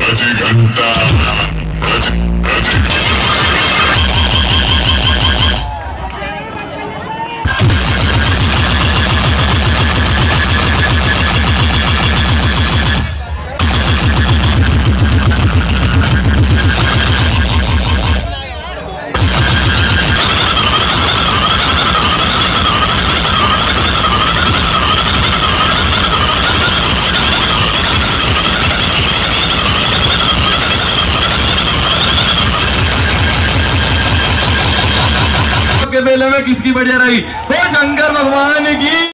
बजे घंटा बजे के मेले में किसकी बढ़िया रही? वो शंकर भगवान की।